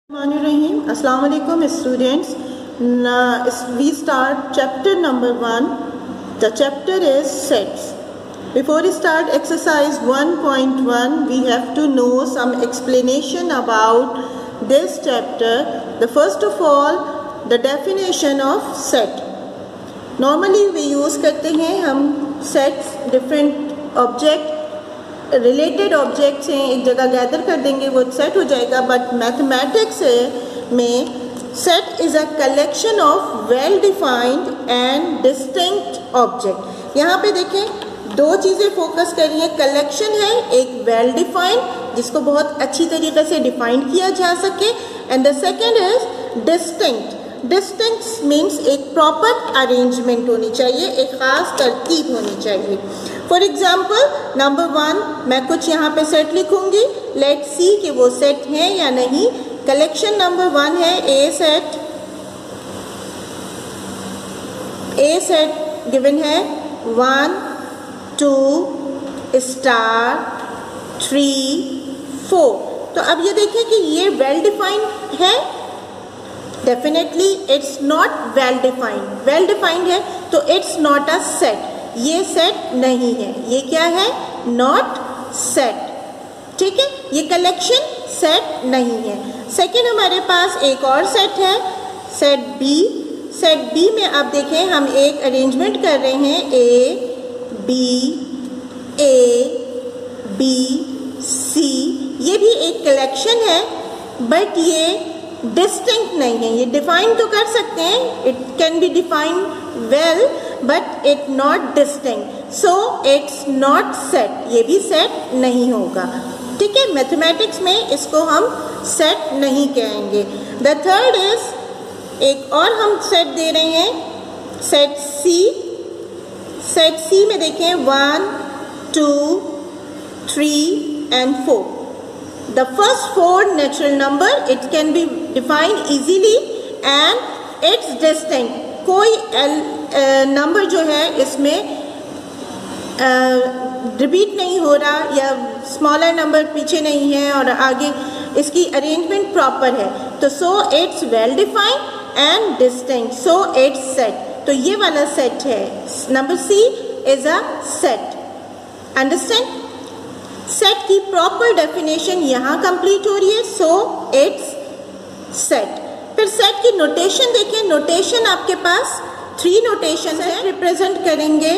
Assalamu alaikum students. We start chapter number 1. The chapter is sets. Before we start exercise 1.1, we have to know some explanation about this chapter. The first of all, the definition of set. Normally we use करते हैं हम sets different object related objects हैं एक जगह gather कर देंगे वो set हो जाएगा. बट मैथमेटिक्स में set is a collection of well defined and distinct object. यहाँ पे देखें दो चीज़ें फोकस करिए. कलेक्शन है एक वेल डिफाइंड जिसको बहुत अच्छी तरीके से डिफाइन किया जा सके, and the second is distinct. Distinct means एक प्रॉपर अरेंजमेंट होनी चाहिए, एक ख़ास तरतीब होनी चाहिए. फॉर एग्जाम्पल नंबर 1 मैं कुछ यहाँ पे सेट लिखूंगी. लेट सी कि वो सेट है या नहीं. कलेक्शन नंबर 1 है a set. A set given है 1 2 स्टार 3 4. तो अब ये देखें कि ये वेल डिफाइंड है. Definitely it's not well defined. Well defined है तो इट्स नॉट अ सेट. ये सेट नहीं है. ये क्या है? Not set. ठीक है, ये कलेक्शन सेट नहीं है. सेकंड हमारे पास एक और सेट है सेट बी. सेट बी में आप देखें हम एक अरेंजमेंट कर रहे हैं ए बी सी. ये भी एक कलेक्शन है बट ये डिस्टिंक्ट नहीं है. ये डिफाइन तो कर सकते हैं, it can be defined well but it not distinct, so it's not set. ये भी सेट नहीं होगा. ठीक है, मैथमेटिक्स में इसको हम सेट नहीं कहेंगे. द थर्ड इज एक और हम सेट दे रहे हैं सेट सी. सेट सी में देखें 1 2 3 and 4. The first 4 natural number it can be defined easily and it's distinct. कोई नंबर जो है इसमें रिपीट नहीं हो रहा या स्मॉलर नंबर पीछे नहीं है और आगे इसकी अरेंजमेंट प्रॉपर है. तो so it's well defined and distinct, so it's set. तो ये वाला सेट है. Number C is a set. Understand? Set की प्रॉपर डेफिनेशन यहाँ कंप्लीट हो रही है. So it's set. फिर सेट की नोटेशन देखिए. नोटेशन आपके पास 3 नोटेशन है. रिप्रेजेंट करेंगे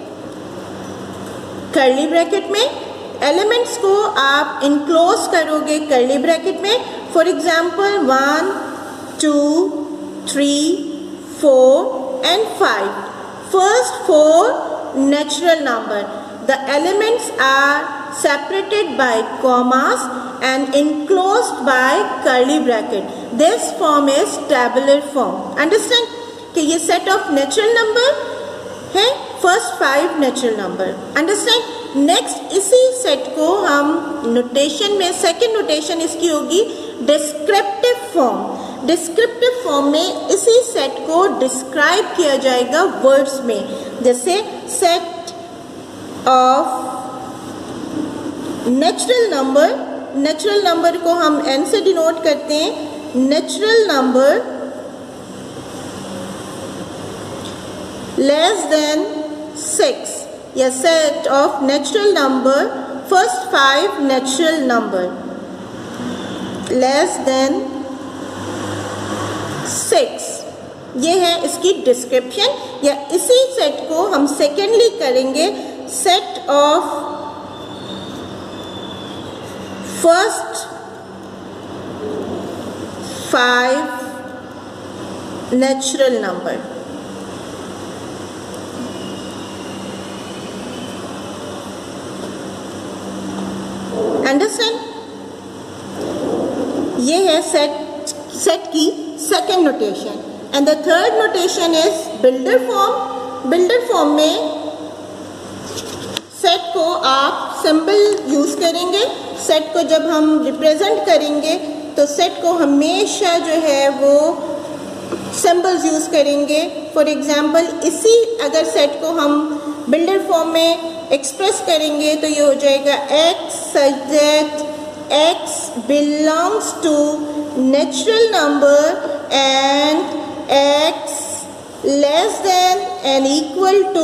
कर्ली ब्रैकेट में. एलिमेंट्स को आप इनक्लोज करोगे कर्ली ब्रैकेट में. For example 1 2 3 4 and 5. First 4 natural number. The elements are separated by commas and enclosed by curly bracket. This form is tabular form. Understand? कि ये set of natural number है. First 5 natural number. Understand? Next इसी set को हम notation में second notation इसकी होगी descriptive form. Descriptive form में इसी set को describe किया जाएगा words में. जैसे set of natural number. Natural number को हम n से डिनोट करते हैं. नेचुरल नंबर लेस देन 6 या set of natural number. First 5 natural number less than 6. ये है इसकी डिस्क्रिप्शन. या इसी सेट को हम सेकेंडली करेंगे set of first 5 natural number. Understand? ये है सेट की second notation. And the third notation is builder form. Builder form में सेट को आप सिंबल यूज करेंगे. सेट को जब हम रिप्रेजेंट करेंगे तो सेट को हमेशा जो है वो सिंबल्स यूज करेंगे. फॉर एग्जांपल इसी अगर सेट को हम बिल्डर फॉर्म में एक्सप्रेस करेंगे तो ये हो जाएगा x such that x belongs to natural number and x less than and equal to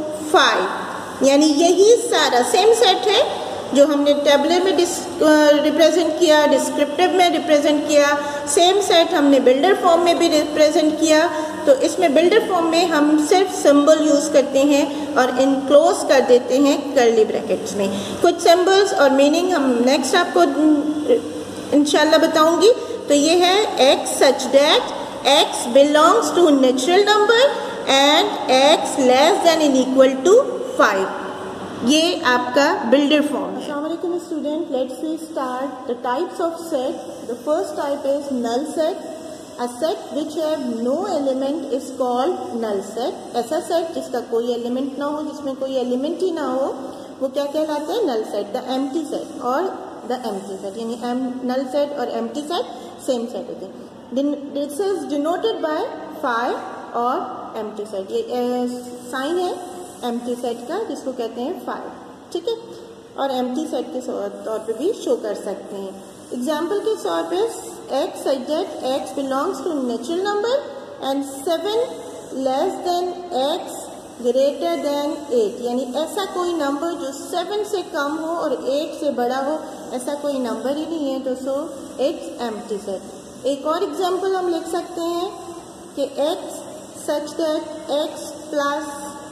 5, यानी यही सारा सेम सेट है जो हमने टेबलर में रिप्रेजेंट किया, डिस्क्रिप्टिव में रिप्रेजेंट किया, सेम सेट हमने बिल्डर फॉर्म में भी रिप्रेजेंट किया। तो इसमें बिल्डर फॉर्म में हम सिर्फ सिंबल यूज़ करते हैं और इनक्लोज कर देते हैं कर्ली ब्रैकेट्स में। कुछ सिंबल्स और मीनिंग हम नेक्स्ट आपको इंशाल्लाह बताऊंगी। तो ये है x such that x belongs to natural number and x less than in equal to 5, ये आपका बिल्डर फॉर्म है। अस्सलाम वालेकुम student, let's see start the types of set. The first type is null set. A set which have no element is called null set. ऐसा set जिसका कोई element ना हो, जिसमें कोई एलिमेंट ही ना हो, वो क्या कहलाता है? Null set. The empty set और द एम्प्टी सेट, यानी नल सेट और एम्प्टी सेट सेम सेट होते हैं। दिस इज डिनोटेड बाय 5 और एम्प्टी सेट। ये साइन है एम्प्टी सेट का, जिसको कहते हैं 5, ठीक है। और एम्प्टी सेट के तौर पे भी शो कर सकते हैं। एग्जाम्पल के तौर पे x such that x belongs to natural number and 7 less than x greater than 8, यानी ऐसा कोई नंबर जो 7 से कम हो और 8 से बड़ा हो, ऐसा कोई नंबर ही नहीं है, तो सो इट्स एम्प्टी सेट। एक और एग्जाम्पल हम लिख सकते हैं कि x such that x plus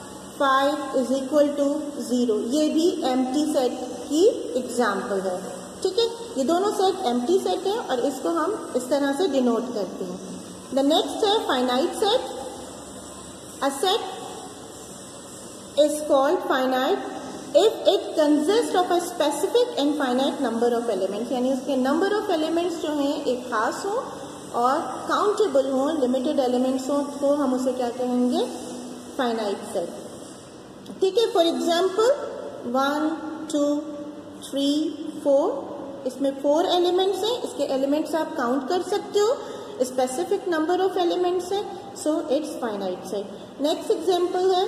5 is equal to 0, ये भी एम्प्टी सेट की एग्जाम्पल है, ठीक है। ये दोनों सेट एम्प्टी सेट है और इसको हम इस तरह से डिनोट करते हैं। द नेक्स्ट है finite set. A set is called finite if it consist of a specific and finite number of elements, यानी उसके नंबर ऑफ एलिमेंट्स जो हैं एक खास हो और काउंटेबल हो, लिमिटेड एलिमेंट्स हो, तो हम उसे क्या कहेंगे? फाइनाइट सेट, ठीक है। फॉर एग्जाम्पल 1 2 3 4, इसमें 4 एलिमेंट्स हैं, इसके एलिमेंट्स आप काउंट कर सकते हो, स्पेसिफिक नंबर ऑफ एलिमेंट्स है, so it's finite set. Next example है,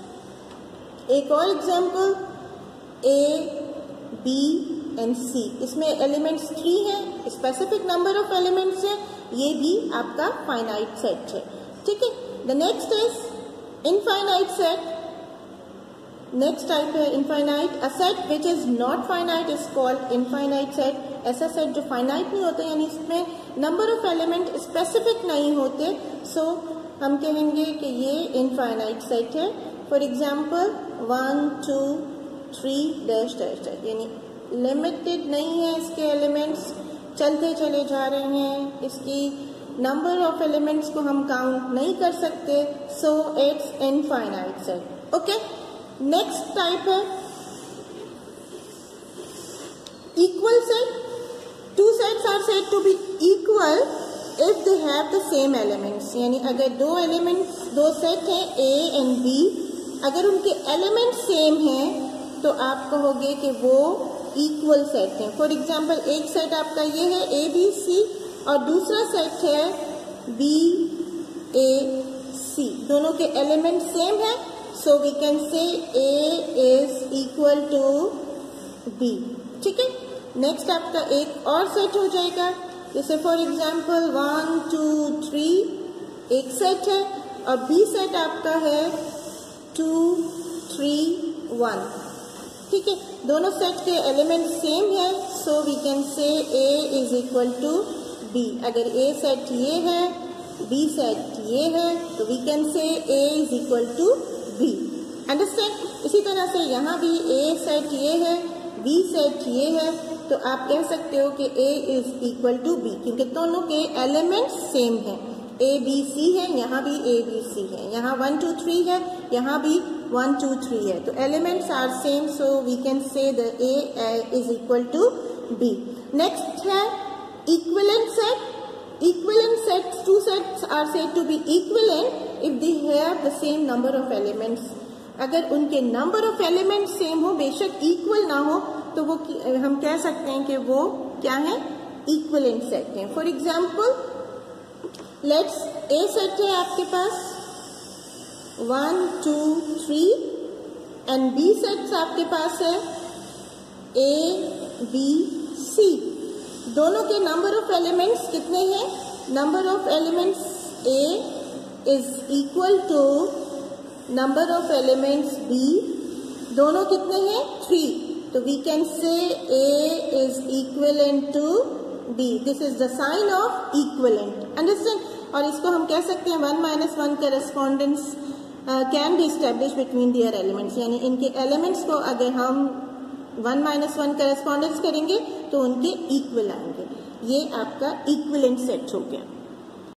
एक और example A B and C, इसमें एलिमेंट्स 3 हैं, स्पेसिफिक नंबर ऑफ एलिमेंट्स है, ये भी आपका फाइनाइट सेट है, ठीक है। The next is infinite set. Next type है infinite. A set which is not finite is called infinite set. ऐसा सेट जो फाइनाइट नहीं होता, यानी इसमें नंबर ऑफ एलिमेंट स्पेसिफिक नहीं होते, सो हम कहेंगे कि ये इनफाइनाइट सेट है। For example 1 2 3 dash dash dash, यानी लिमिटेड नहीं है इसके एलिमेंट्स, चलते चले जा रहे हैं, इसकी नंबर ऑफ एलिमेंट्स को हम काउंट नहीं कर सकते, so it's infinite set, okay. Next type है equal set. Two sets are said to be equal if they have the same elements, यानी अगर दो सेट हैं A एंड B, अगर उनके एलिमेंट सेम हैं तो आप कहोगे कि वो इक्वल सेट हैं। फॉर एग्जाम्पल एक सेट आपका ये है A B C और दूसरा सेट है B A C, दोनों के एलिमेंट सेम है, so we can say A is equal to B, ठीक है। नेक्स्ट आपका एक और सेट हो जाएगा, जैसे फॉर एग्जाम्पल 1 2 3 एक सेट है और B सेट आपका है 2 3 1, ठीक है। दोनों सेट के एलिमेंट सेम है, so we can say A is equal to B। अगर A सेट ये है, B सेट ये है, तो we can say A is equal to B, understand. इसी तरह से यहाँ भी A सेट ये है, B सेट ये है, तो आप कह सकते हो कि A is equal to B, क्योंकि दोनों के एलिमेंट्स सेम हैं। A B C है, यहाँ भी A B C है, यहाँ 1 2 3 है, यहाँ भी 1 2 3 है, तो elements are same, so we can say the A is equal to B। Next है equivalent set. Equivalent sets, two sets are said to be equivalent if they have the same number of elements. अगर उनके number of elements same हो, बेशक equal ना हो, तो वो हम कह सकते हैं कि वो क्या है? Equivalent set है। For example, let's A set है आपके पास 1 2 3 and B sets आपके पास है A B C। दोनों के नंबर ऑफ एलिमेंट्स कितने हैं? Number of elements A is equal to number of elements B. दोनों कितने हैं? 3. तो we can say A is equivalent to B. This is the sign of equivalent. Understand? और इसको हम कह सकते हैं 1 - 1 correspondence can be establish between their elements. यानी इनके एलिमेंट्स को अगर हम 1 - 1 करेस्पॉन्डेंस करेंगे तो उनके इक्वल आएंगे. ये आपका इक्विवेलेंट सेट हो गया.